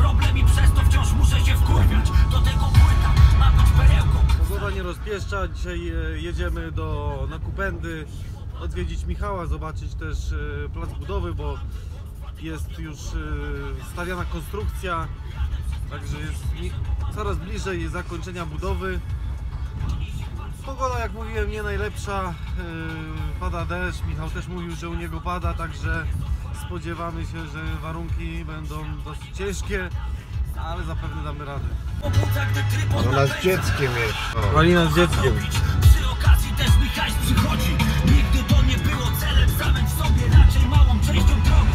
problem i przez to wciąż muszę się wkurwiać. Do tego płyta ma być perełką. Pogoda nie rozpieszcza, dzisiaj jedziemy na Kupendy odwiedzić Michała, zobaczyć też plac budowy, bo jest już stawiana konstrukcja, także jest coraz bliżej zakończenia budowy. Pogoda, jak mówiłem, nie najlepsza, pada deszcz, Michał też mówił, że u niego pada, także spodziewamy się, że warunki będą dosyć ciężkie, ale zapewne damy radę. Ona z dzieckiem jest. Malina z dzieckiem. Przy okazji też mi hajs przychodzi. Nigdy to nie było celem samym w sobie, raczej małą częścią drogi.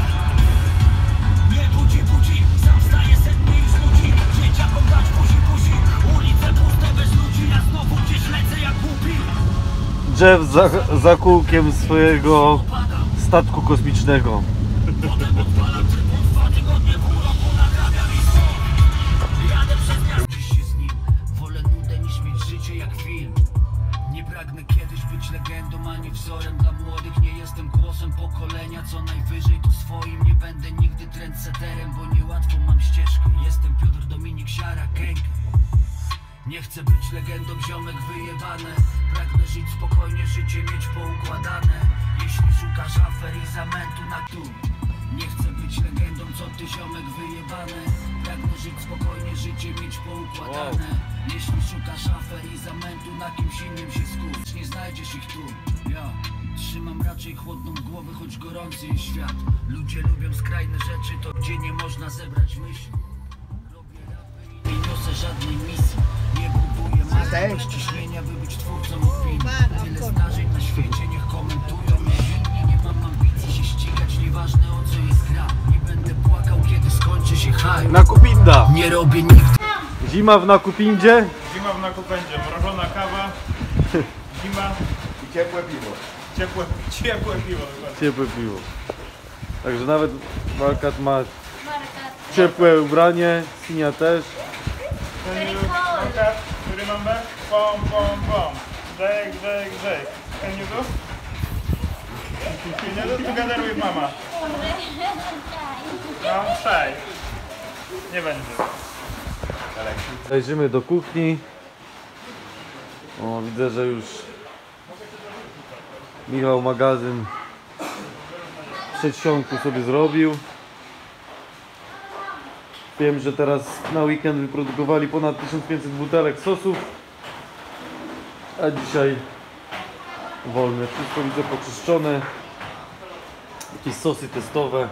Nie budzi, sam wstaje setnie już ludzi. Dzieciakom dać buzi, ulice puste bez ludzi. Ja znowu gdzieś lecę jak głupi. Jeff za kółkiem swojego statku kosmicznego. Potem odpalam tryb 2 tygodnie, pół roku nadrabiam i stop. Jadę przez miasto. Dziś się z nim, wolę nudę niż mieć życie jak film. Nie pragnę kiedyś być legendą ani wzorem dla młodych. Nie jestem głosem pokolenia, co najwyżej to swoim. Nie będę nigdy trendseterem, bo niełatwo mam ścieżkę. Jestem Piotr Dominik Siara, gang. Nie chcę być legendą, ziomek wyjebane. Pragnę żyć spokojnie, życie mieć poukładane. Jeśli szukasz afer i zamętu na tu. Nie chcę być legendą, co ty ziomek wyjebane. Pragnę żyć spokojnie, życie mieć poukładane. Jeśli szukasz afer i zamętu, na kimś innym się skup. Nie znajdziesz ich tu, ja trzymam raczej chłodną głowę, choć gorący jest świat. Ludzie lubią skrajne rzeczy, to gdzie nie można zebrać myśli. Robię rapy i nie niosę żadnej misji. Nie buduję masy ciśnienia, by być twórcą opinii. Tyle zdarzeń na świecie, niech komentują mnie inni. Nie mam ambicji się ścigać, nieważne o co jest gra. Nie będę płakał, kiedy skończy się hype. Nakupinda. Nie robię nigdy. Zima w Nakupindzie. Zima w Nakupendzie, mrożona kawa, zima I ciepłe piwo. ciepłe piwo. Ciepłe piwo. Także nawet Markat ma ciepłe ubranie, Sinia też. Remember? Pom, pom, pom. Jake. Can you go? Can you do together with mama? No, shy. Nie będzie. Zajrzymy do kuchni. O, widzę, że już Michał magazyn przedsionku sobie zrobił. Wiem, że teraz na weekend wyprodukowali ponad 1500 butelek sosów, a dzisiaj wolne. Wszystko widzę poczyszczone. Jakieś sosy testowe.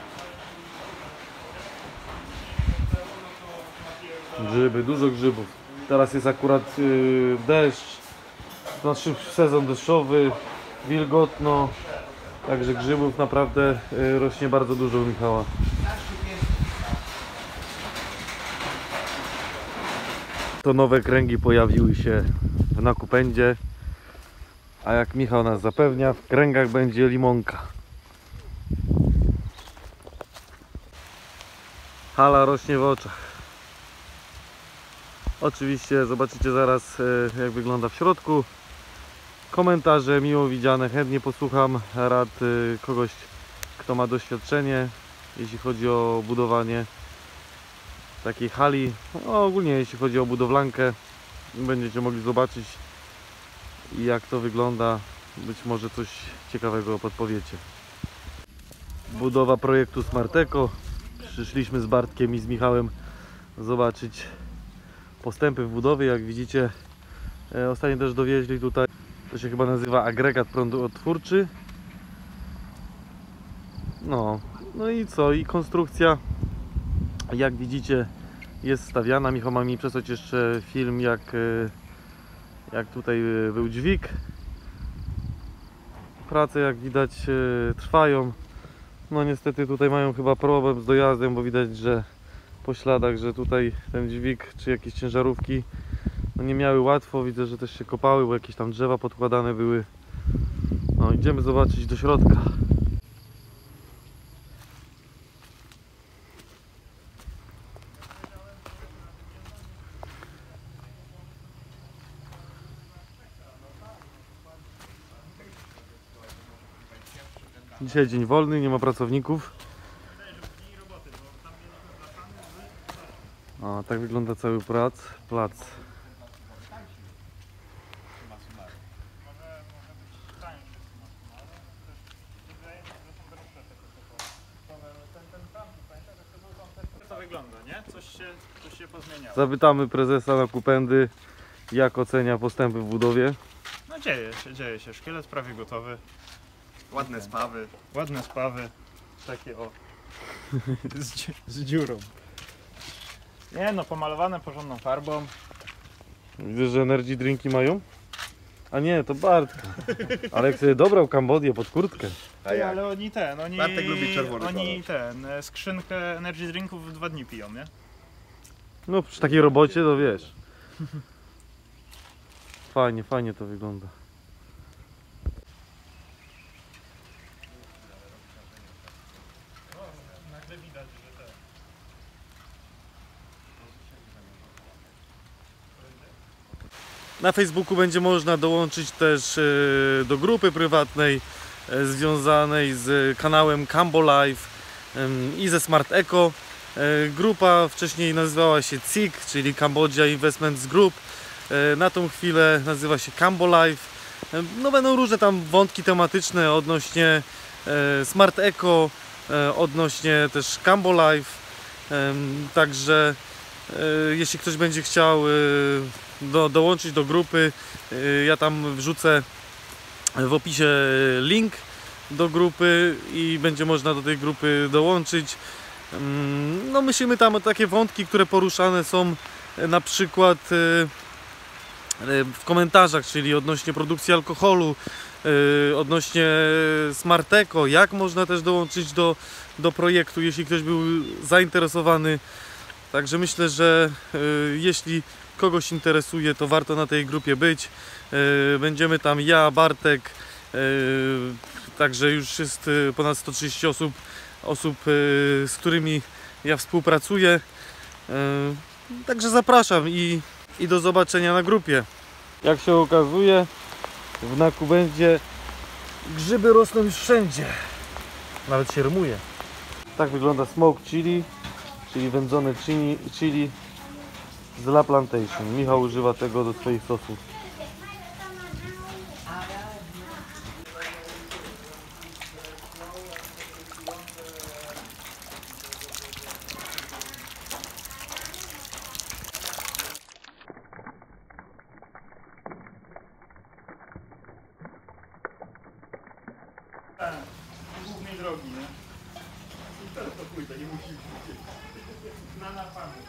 Grzyby, dużo grzybów. Teraz jest akurat deszcz, znaczy sezon deszczowy, wilgotno, także grzybów naprawdę rośnie bardzo dużo u Michała. To nowe kręgi pojawiły się w Nakupendzie, a jak Michał nas zapewnia, w kręgach będzie limonka. Hala rośnie w oczach. Oczywiście zobaczycie zaraz, jak wygląda w środku. Komentarze miło widziane, chętnie posłucham rad kogoś, kto ma doświadczenie, jeśli chodzi o budowanie takiej hali. No, ogólnie jeśli chodzi o budowlankę, będziecie mogli zobaczyć, jak to wygląda. Być może coś ciekawego podpowiecie. Budowa projektu Smarteco. Przyszliśmy z Bartkiem i z Michałem zobaczyć postępy w budowie. Jak widzicie, ostatnio też dowieźli tutaj, to się chyba nazywa agregat prądotwórczy. No i co? I konstrukcja, jak widzicie, jest stawiana. Michał ma mi przesłać jeszcze film, jak tutaj był dźwig. Prace, jak widać, trwają. No niestety tutaj mają chyba problem z dojazdem, bo widać, że po śladach, że tutaj ten dźwig czy jakieś ciężarówki no nie miały łatwo. Widzę, że też się kopały, bo jakieś tam drzewa podkładane były. No idziemy zobaczyć do środka. Dzisiaj dzień wolny, nie ma pracowników. A tak wygląda cały plac. Może być tańszy, ale też wydaje mi się, że są droższe te kokoły. Ten tam, pamiętasz, jak to był koncert? Jak to wygląda, nie? Coś się pozmieniało. Zapytamy prezesa na Kupendy, jak ocenia postępy w budowie. No dzieje się. Szkielet prawie gotowy. Ładne spawy. Ładne spawy. Takie o. z dziurą. Nie no, pomalowane porządną farbą. Widzę, że energy drinki mają? A nie, to Bartka. Ale jak sobie dobrał Kambodię pod kurtkę. A jak? Ale oni Bartek lubi czerwony oni skrzynkę energy drinków w 2 dni piją, nie? No przy takiej robocie to wiesz. Fajnie to wygląda. Nagle widać, że te. Na Facebooku będzie można dołączyć też do grupy prywatnej związanej z kanałem Cambo Life i ze Smart Eco. Grupa wcześniej nazywała się CIG, czyli Cambodia Investments Group. Na tą chwilę nazywa się Cambo Life. No będą różne tam wątki tematyczne odnośnie Smart Eco, odnośnie też Cambo Life. Także jeśli ktoś będzie chciał dołączyć do grupy, ja tam wrzucę w opisie link do grupy i będzie można do tej grupy dołączyć. No myślimy tam o takie wątki, które poruszane są na przykład w komentarzach, czyli odnośnie produkcji alkoholu, odnośnie Smart Eco, jak można też dołączyć do projektu, jeśli ktoś był zainteresowany. Także myślę, że jeśli kogoś interesuje, to warto na tej grupie być. Będziemy tam ja, Bartek, także już jest ponad 130 osób, z którymi ja współpracuję. Także zapraszam i do zobaczenia na grupie. Jak się okazuje, w Naku będzie grzyby rosną już wszędzie. Nawet się rymuje. Tak wygląda smoked chili, czyli wędzone chili z La Plantation. Michał używa tego do swoich sosów. Głównej drogi, nie? I teraz to pójdę, nie musisz. Na pamięć.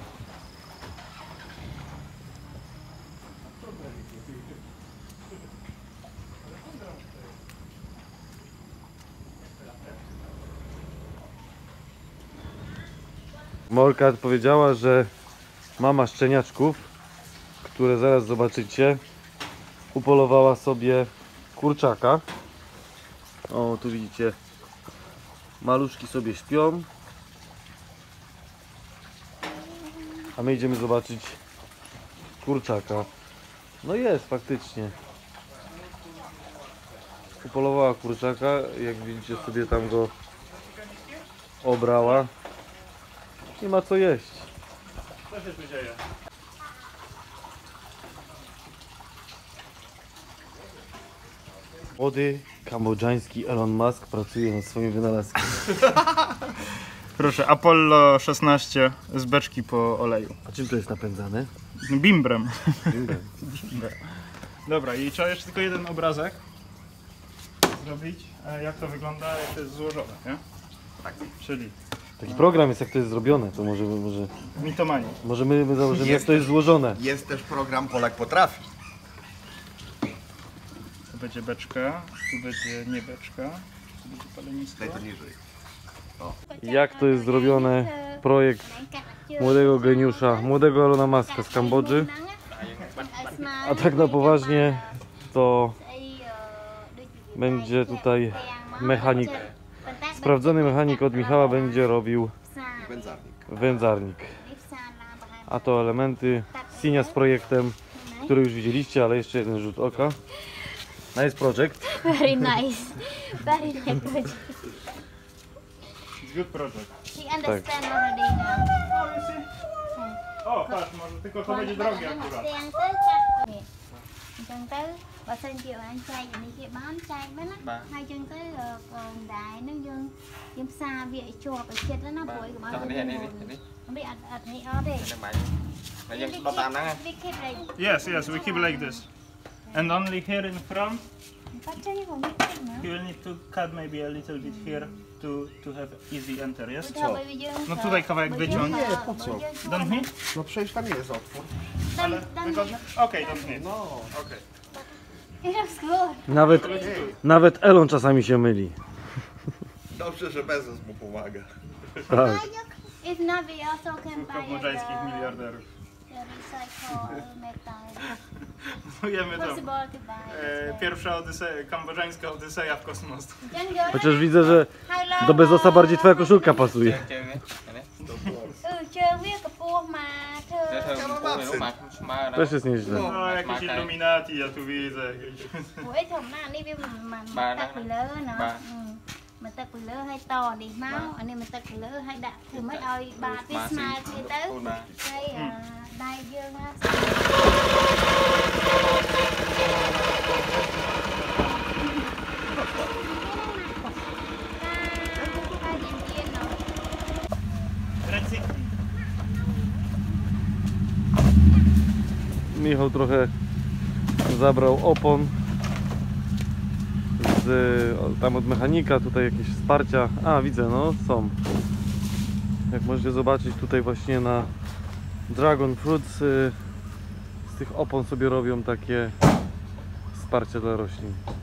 Morka powiedziała, że mama szczeniaczków, które zaraz zobaczycie, upolowała sobie kurczaka. O, tu widzicie, maluszki sobie śpią, a my idziemy zobaczyć kurczaka. No jest faktycznie. Upolowała kurczaka, jak widzicie sobie tam go obrała. Nie ma co jeść. Co się tu dzieje? Młody kambodżański Elon Musk pracuje nad swoim wynalazkiem. Proszę, Apollo 16 z beczki po oleju. A czym to jest napędzane? Bimbrem. Dobra, i trzeba jeszcze tylko jeden obrazek zrobić, jak to wygląda, jak to jest złożone, nie? Tak. Czyli Taki program jest, jak to jest zrobione, to może mitomanii. my założymy, jak to jest złożone. Jest też program Polak Potrafi. Tu będzie beczka, tu będzie nie beczka, tu będzie palenisko. Daj to niżej. Jak to jest zrobione, projekt młodego geniusza, młodego Elona Muska z Kambodży. A tak na poważnie to będzie tutaj mechanik, sprawdzony mechanik od Michała będzie robił Wędzarnik. wędzarnik. A to elementy Sinia z projektem, który już widzieliście, ale jeszcze jeden rzut oka. Nice project. Very nice. Very nice project. Good project. She understands already now. O, patrz, może tylko to będzie drogie akurat. ទាំងទៅចាប់នេះអញ្ចឹងទៅបើសិនជាបានចែកនេះគេបានចែកបានណាហើយអញ្ចឹងទៅcònដែរនឹងយើងផ្សារវាឲ្យជាប់ឲ្យចិត្តណាព្រោះឯងកុំឲ្យវានេះអត់នេះអត់ទេ Mà dân đo tam đó nghe. we keep like Yes, yes, we keep like this. And only here in front, បាត់ចេញของនេះតិចណា you will need to cut maybe a little bit here to have easy enter, yes? ថាបើយើង No tutaj kawałek wyciąć. Nie, po co? Don't need? No przecież tam jest otwór. Ale wygodnie? Okej, don't need. No. Okej. Nawet Elon czasami się myli. Dobrze, że Bezos mu pomaga. Tak. If not, we also can buy Kambodżańskich miliarderów. the recycle metal. Wiemy to. Possible to buy. Pierwsza kambodżańska odyseja w kosmos. Chociaż widzę, że do Bezosa bardziej twoja koszulka pasuje. chơi với cặp pua mà thơ Też jest nieźle. No, jakieś Illuminati, ja tu widzę. Jakieś... buổi thầm na đi mà tắc quỷ lơ nó mà tắc quỷ lơ hay to đi máu anh em mình tắc quỷ lơ hay đặt thì mới ơi bà biết smile kia tới hay đai dương á Recykling. Michał trochę zabrał opon tam od mechanika, tutaj jakieś wsparcia. A, widzę, no są. Jak możecie zobaczyć, tutaj właśnie na Dragon Fruits z tych opon sobie robią takie wsparcie dla roślin.